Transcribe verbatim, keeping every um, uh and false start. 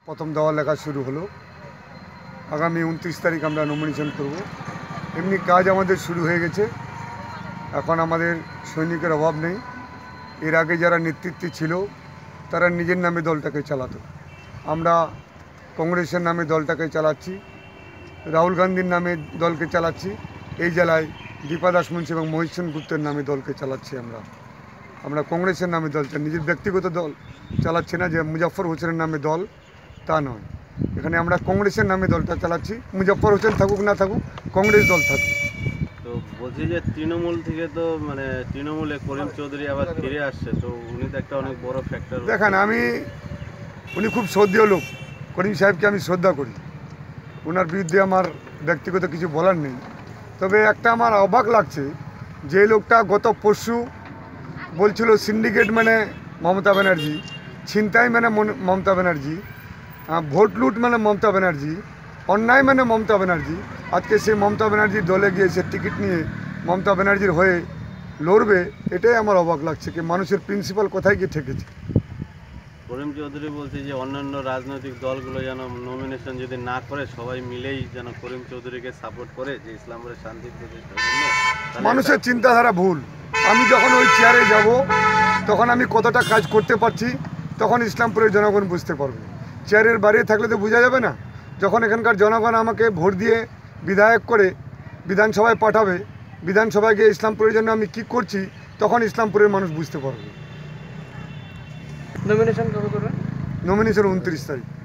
প্রথম দেওয়া লেখা শুরু হলো। আগামী উনত্রিশ তারিখ আমরা নমিনেশন করব। এমনি কাজ আমাদের শুরু হয়ে গেছে। এখন আমাদের সৈনিকের অভাব নেই। এর আগে যারা নেতৃত্বে ছিল তারা নিজের নামে দলটাকে চালাতো। আমরা কংগ্রেসের নামে দলটাকে চালাচ্ছি, রাহুল গান্ধীর নামে দলকে চালাচ্ছি। এই জেলায় দীপা দাস মুন্সি এবং মহিত সেন গুপ্তের নামে দলকে চালাচ্ছি। আমরা আমরা কংগ্রেসের নামে দল চাই, নিজের ব্যক্তিগত দল চালাচ্ছি না যে মুজাফর হোসেনের নামে দল, তা নয়। এখানে আমরা কংগ্রেসের নামে দলটা চালাচ্ছি। মুজাফর হোসেন থাকুক না থাকুক, কংগ্রেস দল থাকুক। তো বলছি যে তৃণমূল থেকে তো মানে তৃণমূলে করিম চৌধুরী আবার ফিরে আসছে, তো উনি তো একটা অনেক বড় ফ্যাক্টর। দেখেন, আমি উনি খুব শ্রদ্ধেয় লোক, করিম সাহেবকে আমি শ্রদ্ধা করি। ওনার বিরুদ্ধে আমার ব্যক্তিগত কিছু বলার নেই। তবে একটা আমার অবাক লাগছে, যে লোকটা গত পরশু বলছিল সিন্ডিকেট মানে মমতা ব্যানার্জি, ছিনতাই মানে মমতা ব্যানার্জি, ভোট লুট মানে মমতা ব্যানার্জি, অন্যায় মানে মমতা ব্যানার্জি। আজকে সে মমতা ব্যানার্জির দলে গিয়ে সে টিকিট নিয়ে মমতা ব্যানার্জির হয়ে লড়বে, এটাই আমার অবাক লাগছে কি মানুষের প্রিন্সিপাল কোথায় গিয়ে ঠেকেছে। করিম চৌধুরী বলছে যে অন্যান্য রাজনৈতিক দলগুলো যেন নমিনেশন যদি না করে সবাই মিলেই যেন করিম চৌধুরীকে সাপোর্ট করে, যে ইসলামপুরের শান্তি প্রতিষ্ঠার জন্য। মানুষের চিন্তাধারা ভুল। আমি যখন ওই চেয়ারে যাব তখন আমি কতটা কাজ করতে পারছি তখন ইসলামপুরের জনগণ বুঝতে পারবে। চেয়ারের বাইরে থাকলে তো বোঝা যাবে না। যখন এখানকার জনগণ আমাকে ভোট দিয়ে বিধায়ক করে বিধানসভায় পাঠাবে, বিধানসভায় গিয়ে ইসলামপুরের জন্য আমি কি করছি তখন ইসলামপুরের মানুষ বুঝতে পারবে। নমিনেশন কবে করবেন? নমিনেশন উনত্রিশ তারিখ।